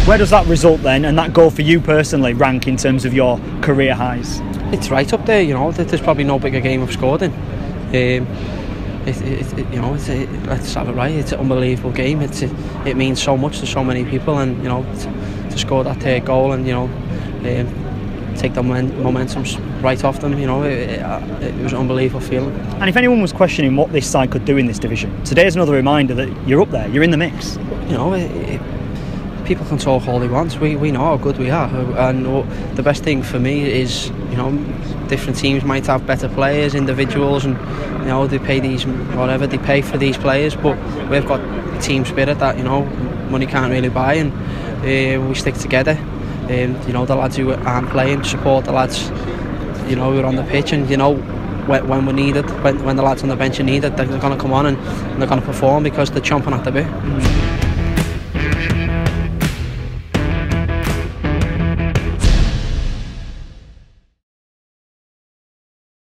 Where does that result then, and that goal for you personally, rank in terms of your career highs? It's right up there, you know. There's probably no bigger game I've scored in. You know, let's have it right. It's an unbelievable game. It means so much to so many people, and you know, to score that third goal and you know, take the momentum right off them. You know, it was an unbelievable feeling. And if anyone was questioning what this side could do in this division, today's another reminder that you're up there. You're in the mix. You know, people can talk all they want. We know how good we are, and the best thing for me is, you know, different teams might have better players, individuals, and you know they pay whatever they pay for these players, but we've got a team spirit that, you know, money can't really buy, and we stick together. You know, the lads who aren't playing support the lads, you know, who are on the pitch, and you know, when we're needed, when the lads on the bench are needed, they're going to come on and they're going to perform because they're chomping at the bit.